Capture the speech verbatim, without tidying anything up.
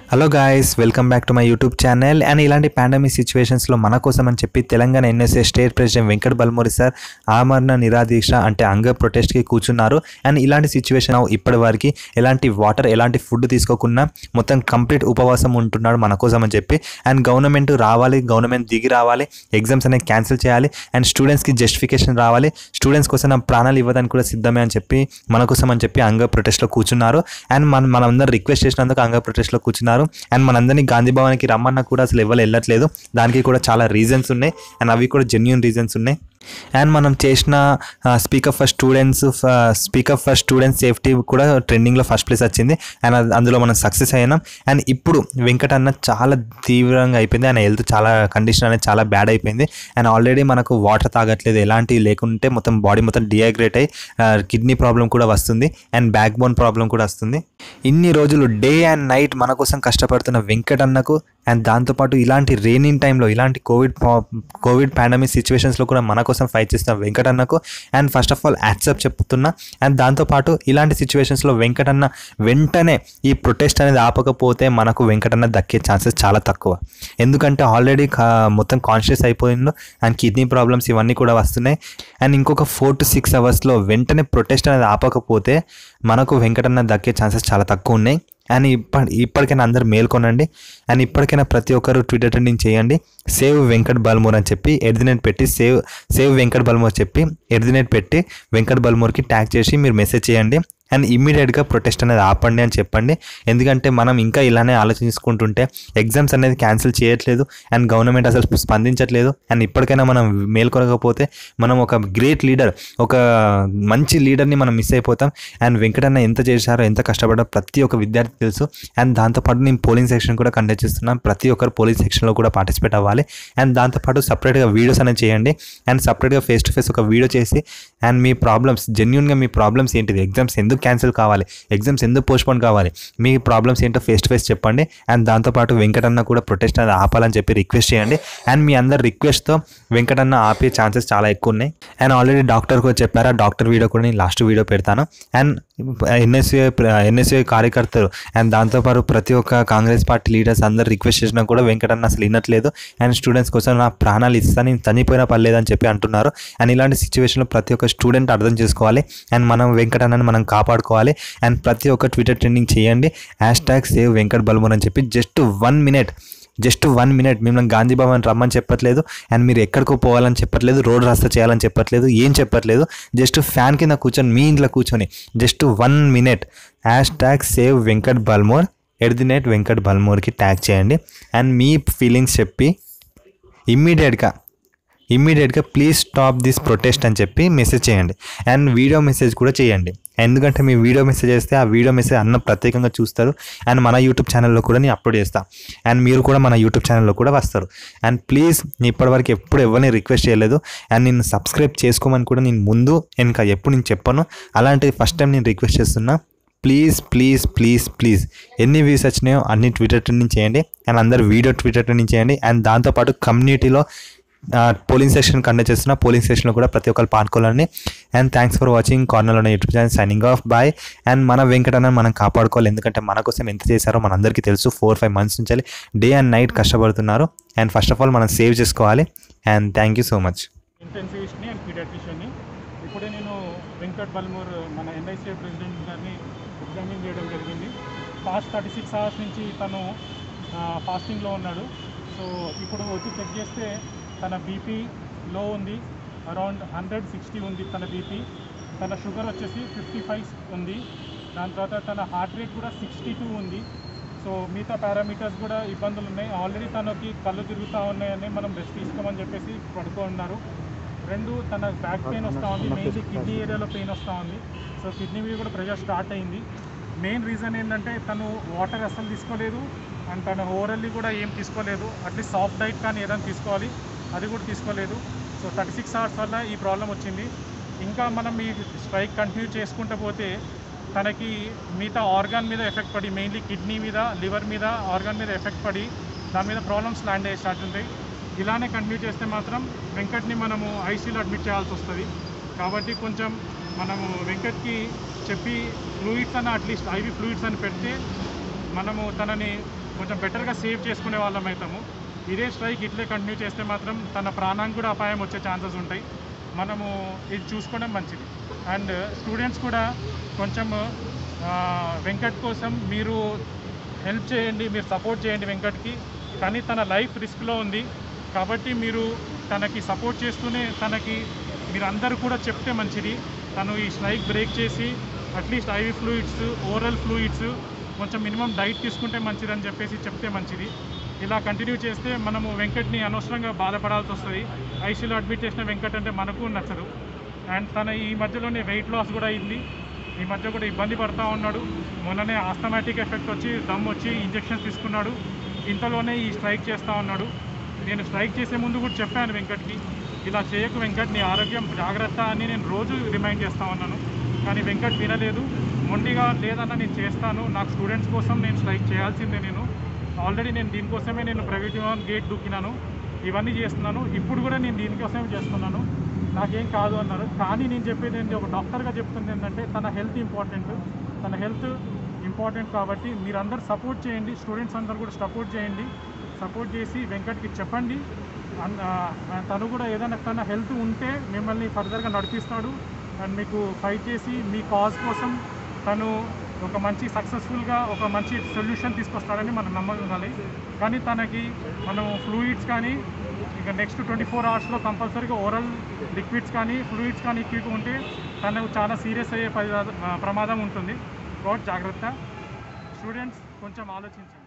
Hello guys, welcome back to my YouTube channel. And ఇలాంటి pandemic సిచ్యువేషన్స్లో మన కోసం అని చెప్పి Telangana NSA state president Venkata Balmuri sir ఆమరణ నిరాదీక్ష అంటే అంగ ప్రొటెస్ట్కి కూర్చున్నారు. అండ్ ఇలాంటి సిచ్యువేషన్ ఇప్పటి వరకు ఎలాంటి వాటర్ ఎలాంటి ఫుడ్ తీసుకోకుండా మొత్తం కంప్లీట్ ఉపవాసం ఉంటున్నాడు మన కోసం అని చెప్పి. అండ్ గవర్నమెంట్ రావాలి, గవర్నమెంట్ దిగి రావాలి, ఎగ్జామ్స్ అనేది క్యాన్సిల్ చేయాలి, అండ్ స్టూడెంట్స్కి జస్టిఫికేషన్ రావాలి, స్టూడెంట్స్ కోసం నా ప్రాణాలు ఇవ్వడానికి కూడా సిద్ధమే అని చెప్పి మన కోసం అని చెప్పి అంగ ప్రొటెస్ట్లో కూర్చున్నారు. అండ్ మన మనందరూ రిక్వెస్ట్ చేసినందుకు అంగ ప్రొటెస్ట్లో కూర్చున్నారు. అండ్ మనందరినీ గాంధీ భవన్కి రమ్మన్నా కూడా అసలు ఎవరు వెళ్ళట్లేదు. దానికి కూడా చాలా రీజన్స్ ఉన్నాయి, అండ్ అవి కూడా జెన్యూన్ రీజన్స్ ఉన్నాయి. అండ్ మనం చేసిన speak up for students speak up for students safety కూడా ట్రెండింగ్లో ఫస్ట్ ప్లేస్ వచ్చింది. అండ్ అందులో మనం సక్సెస్ అయినాం. అండ్ ఇప్పుడు వెంకట అన్న చాలా తీవ్రంగా అయిపోయింది, ఆయన హెల్త్ చాలా కండిషన్ అనేది చాలా బ్యాడ్ అయిపోయింది. అండ్ ఆల్రెడీ మనకు వాటర్ తాగట్లేదు, ఎలాంటివి లేకుంటే మొత్తం బాడీ మొత్తం డిహైడ్రేట్ అయ్యి కిడ్నీ ప్రాబ్లం కూడా వస్తుంది, అండ్ బ్యాక్ బోన్ ప్రాబ్లం కూడా వస్తుంది. ఇన్ని రోజులు డే అండ్ నైట్ మన కోసం కష్టపడుతున్న వెంకట అన్నకు, అండ్ దాంతోపాటు ఇలాంటి రెయినింగ్ టైంలో ఇలాంటి కోవిడ్ కోవిడ్ పాండమిక్ సిచ్యువేషన్స్లో కూడా మన కోసం ఫైట్ చేస్తున్న వెంకట అన్నకు and first of all accept చెప్తున్నా. అండ్ దాంతోపాటు ఇలాంటి సిచ్యువేషన్స్లో వెంకట అన్న వెంటనే ఈ ప్రొటెస్ట్ అనేది ఆపకపోతే మనకు వెంకట అన్న దక్కే ఛాన్సెస్ చాలా తక్కువ. ఎందుకంటే ఆల్రెడీ మొత్తం కాన్షియస్ అయిపోయిండు, అండ్ కిడ్నీ ప్రాబ్లమ్స్ ఇవన్నీ కూడా వస్తున్నాయి. అండ్ ఇంకొక ఫోర్ టు సిక్స్ అవర్స్లో వెంటనే ప్రొటెస్ట్ అనేది ఆపకపోతే మనకు వెంకట అన్న దక్కే ఛాన్సెస్ చాలా తక్కువ ఉన్నాయి. అండ్ ఇప్పటి ఇప్పటికైనా అందరూ మేల్కొనండి. అండ్ ఇప్పటికైనా ప్రతి ఒక్కరు ట్విట్టర్ ట్రెండింగ్ చేయండి, సేవ్ వెంకట్ బల్మూర్ అని చెప్పి ఎడ్దినేట్ పెట్టి సేవ్ సేవ్ వెంకట్ బల్మూర్ చెప్పి ఎడ్దినేట్ పెట్టి వెంకట్ బల్మూర్కి ట్యాగ్ చేసి మీరు మెసేజ్ చేయండి. అండ్ ఇమ్మీడియట్గా ప్రొటెస్ట్ అనేది ఆపండి అని చెప్పండి. ఎందుకంటే మనం ఇంకా ఇలానే ఆలోచించుకుంటుంటే ఎగ్జామ్స్ అనేది క్యాన్సిల్ చేయట్లేదు, అండ్ గవర్నమెంట్ అసలు స్పందించట్లేదు. అండ్ ఇప్పటికైనా మనం మేల్కొనకపోతే మనం ఒక గ్రేట్ లీడర్, ఒక మంచి లీడర్ని మనం మిస్ అయిపోతాం. అండ్ వెంకటన్న ఎంత చేశారో, ఎంత కష్టపడ్డారో ప్రతి ఒక్క విద్యార్థి తెలుసు. అండ్ దాంతోపాటు నేను పోలింగ్ సెక్షన్ కూడా కండక్ట్ చేస్తున్నాను. ప్రతి ఒక్కరు పోలింగ్ సెక్షన్లో కూడా పార్టిసిపేట్ అవ్వాలి. అండ్ దాంతోపాటు సపరేట్గా వీడియోస్ అనేది చేయండి, అండ్ సపరేట్గా ఫేస్ టు ఫేస్ ఒక వీడియో చేసి అండ్ మీ ప్రాబ్లమ్స్ జెన్యూన్గా మీ ప్రాబ్లమ్స్ ఏంటిది, ఎగ్జామ్స్ ఎందుకు క్యాన్సిల్ కావాలి, ఎగ్జామ్స్ ఎందుకు పోస్ట్పోన్ కావాలి, మీ ప్రాబ్లమ్స్ ఏంటో ఫేస్ టు ఫేస్ చెప్పండి. అండ్ దాంతోపాటు వెంకటన్న కూడా ప్రొటెస్ట్ అనేది ఆపాలని చెప్పి రిక్వెస్ట్ చేయండి. అండ్ మీ అందరి రిక్వెస్ట్తో వెంకటన్న ఆపే ఛాన్సెస్ చాలా ఎక్కువ ఉన్నాయి. అండ్ ఆల్రెడీ డాక్టర్ కూడా చెప్పారా, డాక్టర్ వీడియో కూడా నేను లాస్ట్ వీడియో పెడతాను. అండ్ ఎన్ఎస్ఏ ఎన్ఎస్ఏ కార్యకర్తలు అండ్ దాంతోపాటు ప్రతి ఒక్క కాంగ్రెస్ పార్టీ లీడర్స్ అందరు రిక్వెస్ట్ చేసినా కూడా వెంకటన్న అసలు వినట్లేదు. అండ్ స్టూడెంట్స్ కోసం నా ప్రాణాలు ఇస్తాను, నేను చనిపోయినా పర్లేదని చెప్పి అంటున్నారు. అండ్ ఇలాంటి సిచ్యువేషన్లో ప్రతి ఒక్క స్టూడెంట్ అర్థం చేసుకోవాలి, అండ్ మనం వెంకటన్నని మనం కాపాడుకోవాలి. అండ్ ప్రతి ఒక్క ట్విట్టర్ ట్రెండింగ్ చేయండి, hash tag save Venkat Balmur అని చెప్పి just one minute just one minute మిమ్మల్ని గాంధీ భవన్ రమ్మని చెప్పట్లేదు, అండ్ మీరు ఎక్కడికో పోవాలని చెప్పట్లేదు, రోడ్ రాస్తా చేయాలని చెప్పట్లేదు, ఏం చెప్పట్లేదు. జస్ట్ ఫ్యాన్ కింద కూర్చొని మీ ఇంట్లో కూర్చొని just one minute hash tag save Venkat Balmur at the net Venkat బల్మూర్కి ట్యాగ్ చేయండి. అండ్ మీ ఫీలింగ్స్ చెప్పి ఇమ్మీడియట్గా ఇమ్మీడియట్గా ప్లీజ్ స్టాప్ దిస్ ప్రొటెస్ట్ అని చెప్పి మెసేజ్ చేయండి. అండ్ వీడియో మెసేజ్ కూడా చేయండి, ఎందుకంటే మీ వీడియో మెసేజ్ చేస్తే ఆ వీడియో మెసేజ్ అన్న ప్రత్యేకంగా చూస్తారు. అండ్ మన యూట్యూబ్ ఛానల్లో కూడా నేను అప్లోడ్ చేస్తాను, అండ్ మీరు కూడా మన యూట్యూబ్ ఛానల్లో కూడా వస్తారు. అండ్ ప్లీజ్ నేను ఇప్పటివరకు ఎప్పుడు ఎవరిని రిక్వెస్ట్ చేయలేదు, అండ్ నేను సబ్స్క్రైబ్ చేసుకోమని కూడా నేను ముందు ఇంకా ఎప్పుడు నేను చెప్పను. అలాంటి ఫస్ట్ టైం నేను రిక్వెస్ట్ చేస్తున్నా. ప్లీజ్ ప్లీజ్ ప్లీజ్ ప్లీజ్ ఎన్ని వ్యూస్ వచ్చినాయో అన్ని ట్విట్టర్ ట్రెండింగ్ చేయండి, అండ్ అందరు వీడియో ట్విట్టర్ ట్రెండింగ్ చేయండి. అండ్ దాంతోపాటు కమ్యూనిటీలో పోలింగ్ సెక్షన్ కండక్ట్ చేస్తున్న పోలింగ్ సెక్షన్లో కూడా ప్రతి ఒక్కరు పాల్గొనాలని. అండ్ థ్యాంక్స్ ఫర్ వాచింగ్ కార్నర్లోనే YouTube channel signing off bye. And మన వెంకటన్న మనం కాపాడుకోవాలి, ఎందుకంటే మన కోసం ఎంత చేశారో మనందరికీ తెలుసు. ఫోర్ ఫైవ్ మంత్స్ నుంచి డే అండ్ నైట్ కష్టపడుతున్నారు. అండ్ ఫస్ట్ ఆఫ్ ఆల్ మనం సేవ్ చేసుకోవాలి. And thank you so much. ఇంటెన్సివిస్ట్ని అండ్ పీడియాట్రిషియన్ని ఇప్పుడే నేను వెంకట్ బల్మూర్ మన ఎన్ఐసిఏ ప్రెసిడెంట్ గారిని ఎగ్జామిన్ చేయడం జరిగింది. పాస్ట్ థర్టీ సిక్స్ అవర్స్ నుంచి తను ఫాస్టింగ్లో ఉన్నాడు. సో ఇప్పుడు వచ్చి చెక్ చేస్తే తన బీపీ లో ఉంది, అరౌండ్ హండ్రెడ్ సిక్స్టీ ఉంది తన బీపీ. తన షుగర్ వచ్చేసి ఫిఫ్టీ ఫైవ్ ఉంది. దాని తర్వాత తన హార్ట్ రేట్ కూడా సిక్స్టీ టూ ఉంది. సో మిగతా పారామీటర్స్ కూడా ఇబ్బందులు ఉన్నాయి. ఆల్రెడీ తనకి కళ్ళు తిరుగుతూ ఉన్నాయని మనం రెస్ట్ తీసుకోమని చెప్పేసి పడుకో ఉన్నారు. రెండు తన బ్యాక్ పెయిన్ వస్తూ ఉంది, మెయిన్లీ కిడ్నీ ఏరియాలో పెయిన్ వస్తూ ఉంది. సో కిడ్నీ మీద కూడా ప్రెషర్ స్టార్ట్ అయింది. మెయిన్ రీజన్ ఏంటంటే తను వాటర్ అస్సలు తీసుకోలేదు, అండ్ తను ఓవరల్లీ కూడా ఏం తీసుకోలేదు. అట్లీస్ట్ సాఫ్ట్ డైట్ కానీ ఏదైనా తీసుకోవాలి, అది కూడా తీసుకోలేదు. సో థర్టీ సిక్స్ అవర్స్ వల్ల ఈ ప్రాబ్లం వచ్చింది. ఇంకా మనం ఈ స్ట్రైక్ కంటిన్యూ చేసుకుంటూ పోతే తనకి మిగతా ఆర్గాన్ మీద ఎఫెక్ట్ పడి, మెయిన్లీ కిడ్నీ మీద, లివర్ మీద, ఆర్గాన్ మీద ఎఫెక్ట్ పడి దాని మీద ప్రాబ్లమ్స్ ల్యాండ్ అయ్యే స్టార్ట్ ఉంటాయి. ఇలానే కంటిన్యూ చేస్తే మాత్రం వెంకట్ని మనము ఐసీయూలో అడ్మిట్ చేయాల్సి వస్తుంది. కాబట్టి కొంచెం మనము వెంకట్కి చెప్పి ఫ్లూయిడ్స్ అన్న అట్లీస్ట్ ఐవి ఫ్లూయిడ్స్ అని పెడితే మనము తనని కొంచెం బెటర్గా సేవ్ చేసుకునే వాళ్ళం అవుతాము. ఇదే స్ట్రైక్ ఇట్లే కంటిన్యూ చేస్తే మాత్రం తన ప్రాణానికి కూడా అపాయం వచ్చే ఛాన్సెస్ ఉంటాయి. మనము ఇది చూసుకోవడం మంచిది. అండ్ స్టూడెంట్స్ కూడా కొంచెం వెంకట్ కోసం మీరు హెల్ప్ చేయండి, మీరు సపోర్ట్ చేయండి వెంకట్కి. కానీ తన లైఫ్ రిస్క్లో ఉంది కాబట్టి మీరు తనకి సపోర్ట్ చేస్తూనే తనకి మీరు అందరూ కూడా చెప్తే మంచిది. తను ఈ స్ట్రైక్ బ్రేక్ చేసి at least IV fluids, oral fluids, కొంచెం మినిమం డైట్ తీసుకుంటే మంచిదని చెప్పేసి చెప్తే మంచిది. ఇలా కంటిన్యూ చేస్తే మనము వెంకట్ని అనవసరంగా బాధపడాల్సి వస్తుంది. ఐసీయూలో అడ్మిట్ చేసిన వెంకట్ అంటే మనకు నచ్చదు. అండ్ తన ఈ మధ్యలోనే వెయిట్ లాస్ కూడా అయింది. ఈ మధ్య కూడా ఇబ్బంది పడుతూ ఉన్నాడు. మొన్ననే ఆస్థమాటిక్ ఎఫెక్ట్ వచ్చి దమ్ వచ్చి ఇంజెక్షన్స్ తీసుకున్నాడు. ఇంతలోనే ఈ స్ట్రైక్ చేస్తూ ఉన్నాడు. నేను స్ట్రైక్ చేసే ముందు కూడా చెప్పాను వెంకట్కి, ఇలా చేయకు వెంకట్, నీ ఆరోగ్యం జాగ్రత్త అని నేను రోజు రిమైండ్ చేస్తూ ఉన్నాను. కానీ వెంకట్ వినలేదు. మొండిగా లేదన్నా నేను చేస్తాను, నాకు స్టూడెంట్స్ కోసం నేను స్ట్రైక్ చేయాల్సిందే. నేను ఆల్రెడీ నేను దీనికోసమే నేను ప్రైవేట్ గేట్ దూకినాను, ఇవన్నీ చేస్తున్నాను, ఇప్పుడు కూడా నేను దీనికోసమే చేస్తున్నాను, నాకేం కాదు అన్నారు. కానీ నేను చెప్పేది ఏంటి, ఒక డాక్టర్గా చెప్తుంది ఏంటంటే తన హెల్త్ ఇంపార్టెంట్. తన హెల్త్ ఇంపార్టెంట్ కాబట్టి మీరందరూ సపోర్ట్ చేయండి, స్టూడెంట్స్ అందరూ కూడా సపోర్ట్ చేయండి. సపోర్ట్ చేసి వెంకట్కి చెప్పండి. తను కూడా ఏదైనా తన హెల్త్ ఉంటే మిమ్మల్ని ఫర్దర్గా నడిపిస్తాడు. అండ్ మీకు ఫైట్ చేసి మీ కాజ్ కోసం తను ఒక మంచి సక్సెస్ఫుల్గా ఒక మంచి సొల్యూషన్ తీసుకొస్తాడని మనం నమ్మగలి. కానీ తనకి మనం ఫ్లూయిడ్స్ కానీ ఇక నెక్స్ట్ ట్వంటీ ఫోర్ అవర్స్లో కంపల్సరీగా ఓరల్ లిక్విడ్స్ కానీ ఫ్లూయిడ్స్ కానీ ఇచ్చుకుంటే తనకు చాలా సీరియస్ అయ్యే ప్రమాదం ఉంటుంది. కాబట్టి జాగ్రత్త. స్టూడెంట్స్ కొంచెం ఆలోచించండి.